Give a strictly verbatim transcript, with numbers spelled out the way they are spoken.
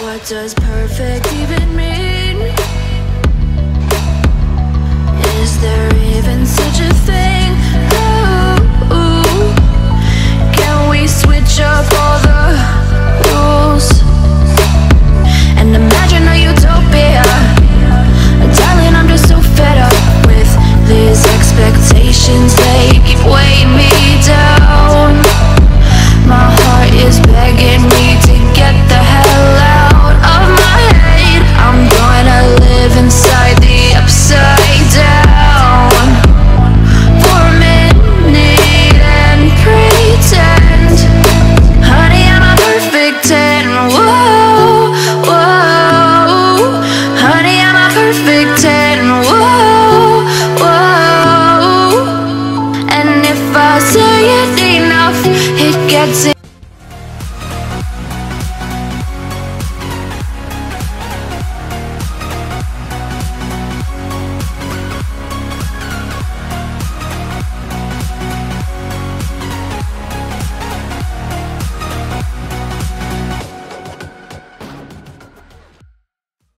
What does perfect even mean? Is there even such a thing? Ooh, can we switch up all the rules and imagine a utopia? Darling, I'm just so fed up with these expectations. They keep weighing me down. My heart is begging me to get the hell out of my head. I'm gonna live inside the upside down for a minute and pretend, honey, I'm a perfect ten. Whoa, whoa, honey, I'm a perfect ten. Whoa, whoa, and if I say it enough, it gets in.